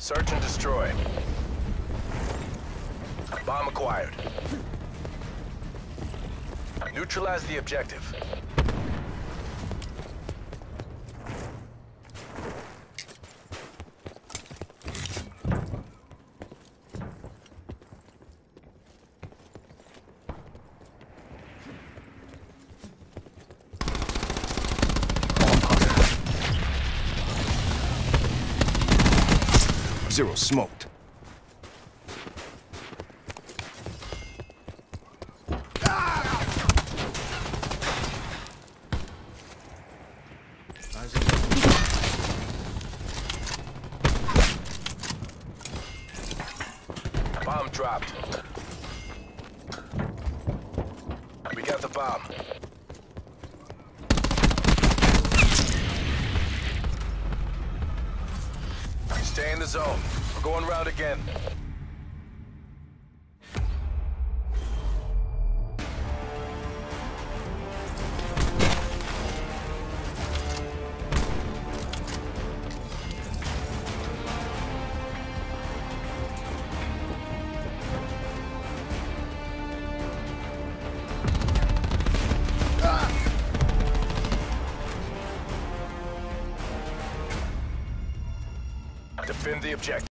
Search and destroy. Bomb acquired. Neutralize the objective. Zero smoked. Bomb dropped. We got the bomb. Stay in the zone. We're going round again. Defend the objective.